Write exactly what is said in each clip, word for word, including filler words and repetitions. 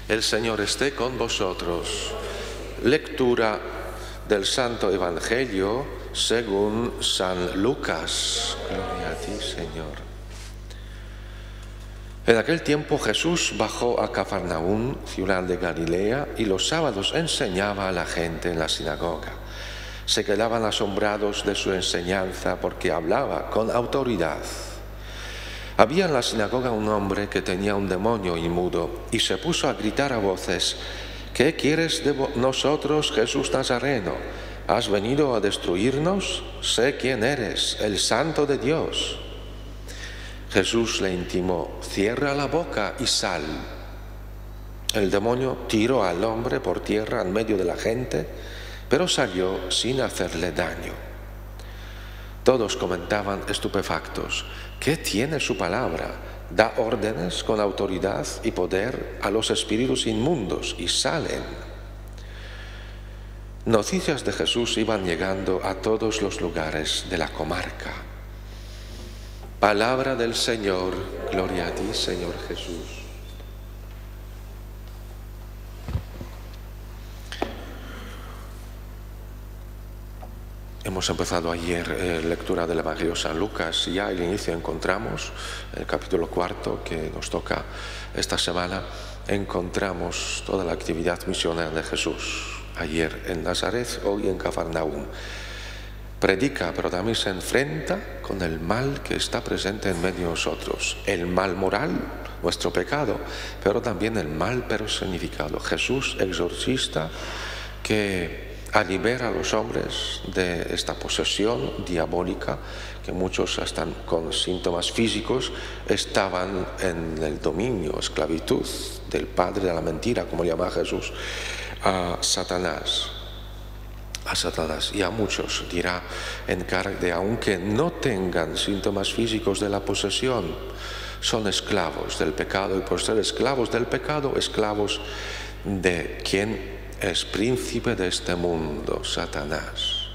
El Señor esté con vosotros. Lectura del Santo Evangelio según San Lucas. Gloria a ti, Señor. En aquel tiempo Jesús bajó a Cafarnaúm, ciudad de Galilea, y los sábados enseñaba a la gente en la sinagoga. Se quedaban asombrados de su enseñanza porque hablaba con autoridad. Había en la sinagoga un hombre que tenía un demonio inmundo y se puso a gritar a voces: ¿Qué quieres de nosotros, Jesús Nazareno? ¿Has venido a destruirnos? Sé quién eres, el Santo de Dios. Jesús le intimó: cierra la boca y sal. El demonio tiró al hombre por tierra en medio de la gente, pero salió sin hacerle daño. Todos comentaban estupefactos: ¿qué tiene su palabra? Da órdenes con autoridad y poder a los espíritus inmundos y salen. Noticias de Jesús iban llegando a todos los lugares de la comarca. Palabra del Señor. Gloria a ti, Señor Jesús. Hemos empezado ayer eh, lectura del Evangelio de San Lucas y ya al inicio encontramos, en el capítulo cuarto que nos toca esta semana, encontramos toda la actividad misionera de Jesús. Ayer en Nazaret, hoy en Cafarnaúm. Predica, pero también se enfrenta con el mal que está presente en medio de nosotros. El mal moral, nuestro pecado, pero también el mal personificado. Jesús, exorcista, que libera a los hombres de esta posesión diabólica, que muchos hasta con síntomas físicos estaban en el dominio, esclavitud del padre de la mentira, como llama Jesús a Satanás. A Satanás y a muchos dirá en cara de, aunque no tengan síntomas físicos de la posesión, son esclavos del pecado, y por ser esclavos del pecado, esclavos de quien es príncipe de este mundo, Satanás.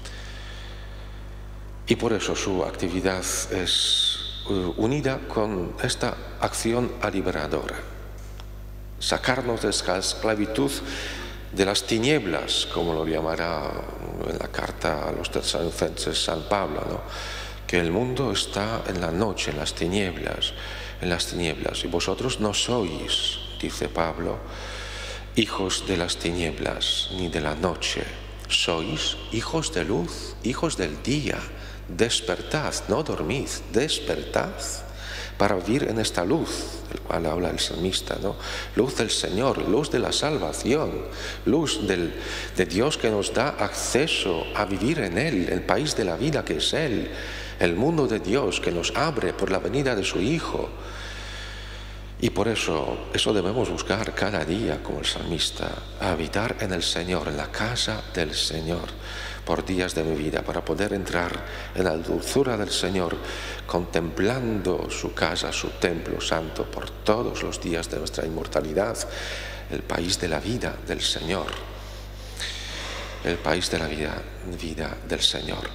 Y por eso su actividad es unida con esta acción liberadora. Sacarnos de esta esclavitud, de las tinieblas, como lo llamará en la carta a los tesalonicenses San Pablo, ¿no? Que el mundo está en la noche, en las tinieblas, en las tinieblas. Y vosotros no sois, dice Pablo, hijos de las tinieblas ni de la noche, sois hijos de luz, hijos del día. Despertad, no dormid, despertad para vivir en esta luz, del cual habla el salmista, ¿no? Luz del Señor, luz de la salvación, luz del, de Dios que nos da acceso a vivir en Él, el país de la vida que es Él, el mundo de Dios que nos abre por la venida de su Hijo. Y por eso, eso debemos buscar cada día, como el salmista, a habitar en el Señor, en la casa del Señor, por días de mi vida, para poder entrar en la dulzura del Señor, contemplando su casa, su templo santo, por todos los días de nuestra inmortalidad, el país de la vida del Señor, el país de la vida, vida del Señor.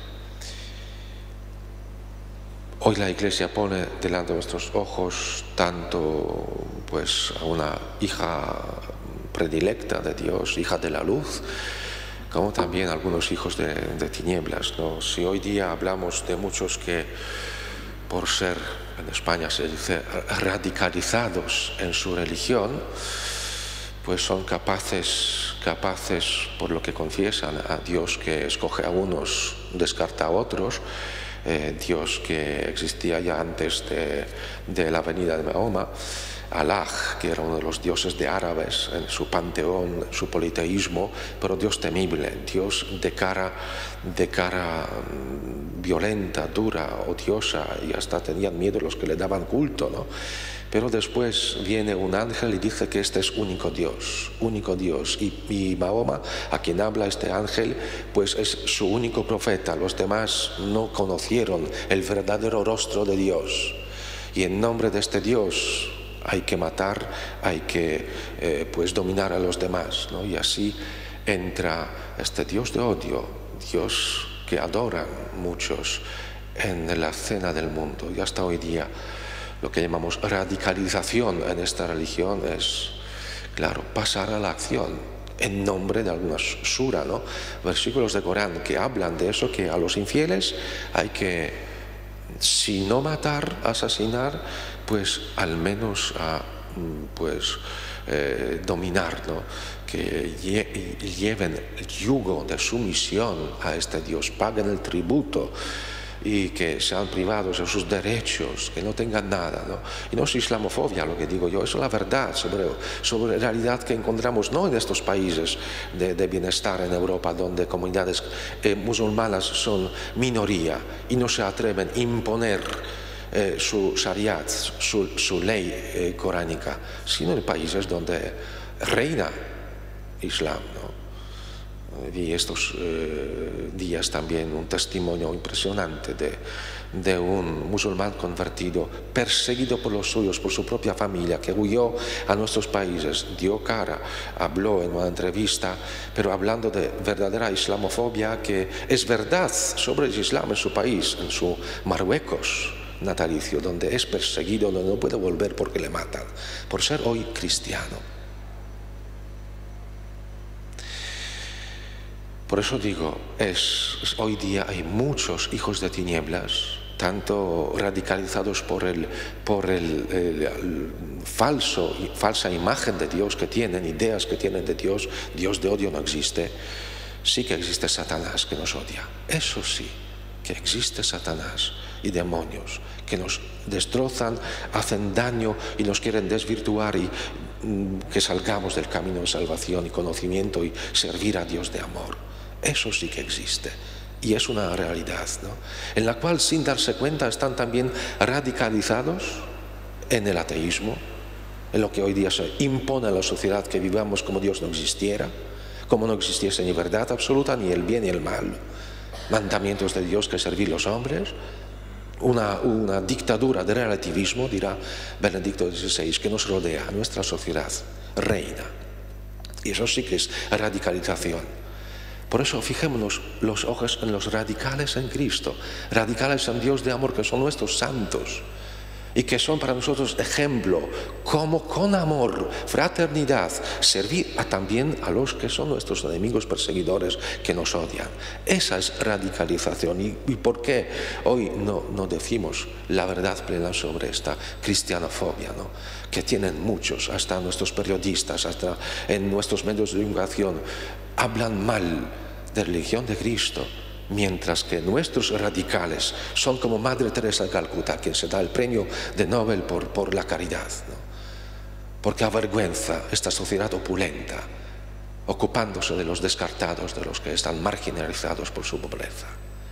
Hoy la Iglesia pone delante de nuestros ojos tanto pues a una hija predilecta de Dios, hija de la luz, como también algunos hijos de, de tinieblas, ¿no? Si hoy día hablamos de muchos que por ser, en España se dice, radicalizados en su religión, pues son capaces, capaces por lo que confiesan a Dios que escoge a unos, descarta a otros, Eh, Dios que existía ya antes de, de la venida de Mahoma, Alá, que era uno de los dioses de árabes en su panteón, su politeísmo, pero Dios temible, Dios de cara, de cara violenta, dura, odiosa, y hasta tenían miedo los que le daban culto, ¿no? Pero después viene un ángel y dice que este es único Dios, único Dios. Y, y Mahoma, a quien habla este ángel, pues es su único profeta. Los demás no conocieron el verdadero rostro de Dios. Y en nombre de este Dios hay que matar, hay que eh, pues dominar a los demás, ¿no? Y así entra este Dios de odio, Dios que adoran muchos en la cena del mundo. Y hasta hoy día lo que llamamos radicalización en esta religión es claro, pasar a la acción en nombre de alguna sura, ¿no? Versículos de Corán que hablan de eso, que a los infieles hay que, si no matar, asesinar, pues al menos a, pues, eh, dominar, ¿no? Que lleven el yugo de sumisión a este Dios, paguen el tributo y que sean privados de sus derechos, que no tengan nada, ¿no? Y no es islamofobia lo que digo yo, es la verdad sobre, sobre la realidad que encontramos no en estos países de, de bienestar en Europa, donde comunidades eh, musulmanas son minoría y no se atreven a imponer eh, su shariat, su, su ley eh, coránica, sino en países donde reina Islam, ¿no? Vi estos eh, días también un testimonio impresionante de, de un musulmán convertido, perseguido por los suyos, por su propia familia, que huyó a nuestros países, dio cara, habló en una entrevista, pero hablando de verdadera islamofobia, que es verdad sobre el Islam en su país, en su Marruecos natalicio, donde es perseguido, donde no puede volver porque le matan, por ser hoy cristiano. Por eso digo, es, hoy día hay muchos hijos de tinieblas, tanto radicalizados por el, por el, el, el falso, falsa imagen de Dios que tienen, ideas que tienen de Dios. Dios de odio no existe. Sí que existe Satanás que nos odia. Eso sí, que existe Satanás y demonios que nos destrozan, hacen daño y nos quieren desvirtuar y mm, que salgamos del camino de salvación y conocimiento y servir a Dios de amor. Eso sí que existe y es una realidad, ¿no? En la cual sin darse cuenta están también radicalizados en el ateísmo, en lo que hoy día se impone a la sociedad, que vivamos como Dios no existiera, como no existiese ni verdad absoluta, ni el bien ni el mal, mandamientos de Dios que servir los hombres, una, una dictadura de relativismo, dirá Benedicto dieciséis, que nos rodea, nuestra sociedad reina. Y eso sí que es radicalización. Por eso fijémonos los ojos en los radicales en Cristo, radicales en Dios de amor, que son nuestros santos y que son para nosotros ejemplo, como con amor, fraternidad, servir a también a los que son nuestros enemigos perseguidores que nos odian. Esa es radicalización. ¿Y, y por qué hoy no, no decimos la verdad plena sobre esta cristianofobia, ¿no? Que tienen muchos, hasta nuestros periodistas, hasta en nuestros medios de comunicación, hablan mal de religión de Cristo, mientras que nuestros radicales son como Madre Teresa de Calcuta, quien se da el premio de Nobel por, por la caridad, ¿no? Porque avergüenza esta sociedad opulenta, ocupándose de los descartados, de los que están marginalizados por su pobreza.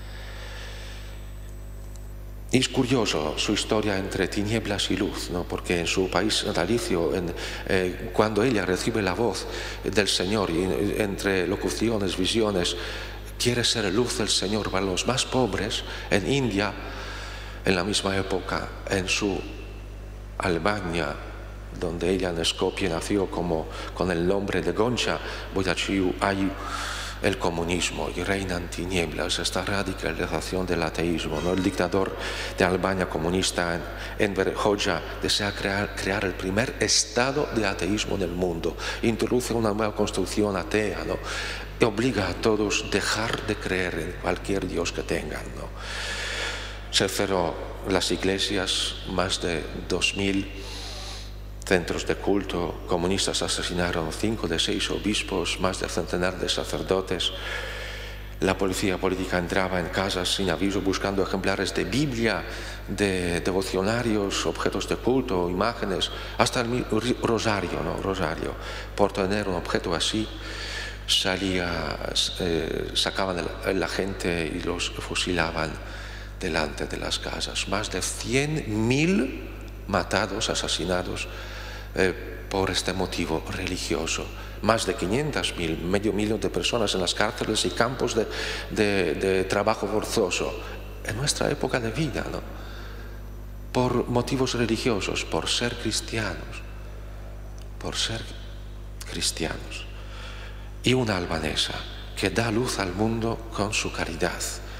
Y es curioso su historia entre tinieblas y luz, ¿no? Porque en su país natalicio, en, eh, cuando ella recibe la voz del Señor y en, entre locuciones, visiones, quiere ser luz del Señor para los más pobres, en India, en la misma época, en su Albania, donde ella en Skopje nació como, con el nombre de Goncha Boyachiu, hay el comunismo y reinan tinieblas, esta radicalización del ateísmo, ¿no? El dictador de Albania comunista, Enver Hoxha, desea crear, crear el primer estado de ateísmo en el mundo, introduce una nueva construcción atea, ¿no? Y obliga a todos a dejar de creer en cualquier Dios que tengan, ¿no? Se cerró las iglesias, más de dos mil centros de culto comunistas asesinaron cinco de seis obispos, más de centenar de sacerdotes. La policía política entraba en casas sin aviso buscando ejemplares de Biblia, de devocionarios, objetos de culto, imágenes, hasta el rosario, ¿no? Rosario. Por tener un objeto así, salía, eh, sacaban a la gente y los fusilaban delante de las casas. Más de cien mil matados, asesinados eh, por este motivo religioso. Más de quinientos mil, medio millón de personas en las cárceles y campos de, de, de trabajo forzoso en nuestra época de vida, ¿no? Por motivos religiosos, por ser cristianos, por ser cristianos. Y una albanesa que da luz al mundo con su caridad,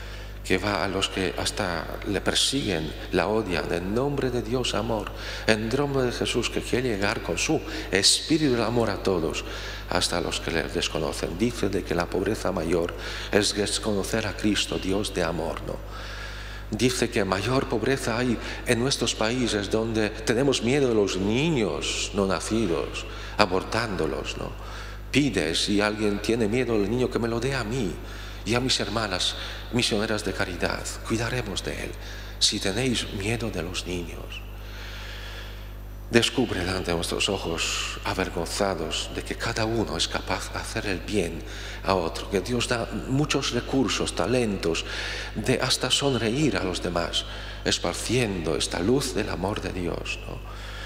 que va a los que hasta le persiguen, la odian, en nombre de Dios amor, en nombre de Jesús, que quiere llegar con su espíritu del amor a todos, hasta los que le desconocen. Dice de que la pobreza mayor es desconocer a Cristo, Dios de amor, ¿no? Dice que mayor pobreza hay en nuestros países donde tenemos miedo de los niños no nacidos, abortándolos, ¿no? Pide, si alguien tiene miedo del niño, que me lo dé a mí y a mis hermanas misioneras de caridad. Cuidaremos de él. Si tenéis miedo de los niños, descubre ante nuestros ojos avergonzados de que cada uno es capaz de hacer el bien a otro, que Dios da muchos recursos, talentos, de hasta sonreír a los demás, esparciendo esta luz del amor de Dios, ¿no?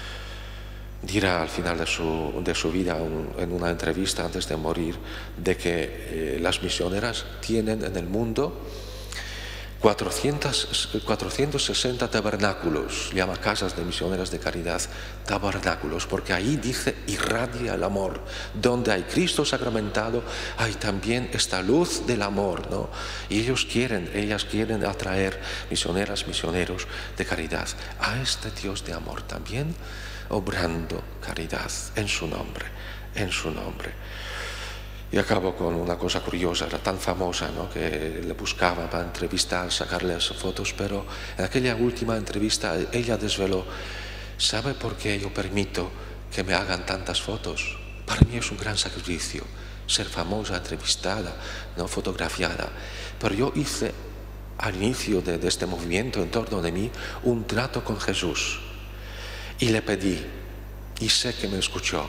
Dirá al final de su, de su vida, un, en una entrevista antes de morir, de que eh, las misioneras tienen en el mundo cuatrocientos sesenta tabernáculos, llama casas de misioneras de caridad, tabernáculos, porque ahí dice irradia el amor. Donde hay Cristo sacramentado, hay también esta luz del amor, ¿no? Y ellos quieren, ellas quieren atraer misioneras, misioneros de caridad a este Dios de amor también, obrando caridad en su nombre, en su nombre. Y acabo con una cosa curiosa, era tan famosa, ¿no?, que le buscaba para entrevistar, sacarles fotos, pero en aquella última entrevista ella desveló: ¿sabe por qué yo permito que me hagan tantas fotos? Para mí es un gran sacrificio ser famosa, entrevistada, no fotografiada, pero yo hice al inicio de, de este movimiento en torno de mí un trato con Jesús y le pedí, y sé que me escuchó: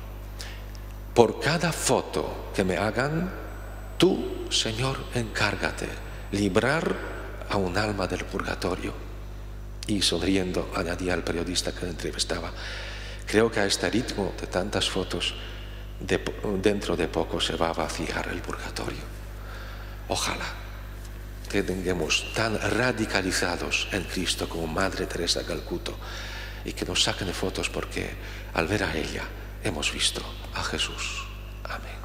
por cada foto que me hagan, tú, Señor, encárgate, librar a un alma del purgatorio. Y sonriendo añadía al periodista que le entrevistaba: creo que a este ritmo de tantas fotos, de, dentro de poco se va a vaciar el purgatorio. Ojalá que tengamos tan radicalizados en Cristo como Madre Teresa de Calcuta, y que nos saquen de fotos, porque al ver a ella hemos visto a Jesús. Amén.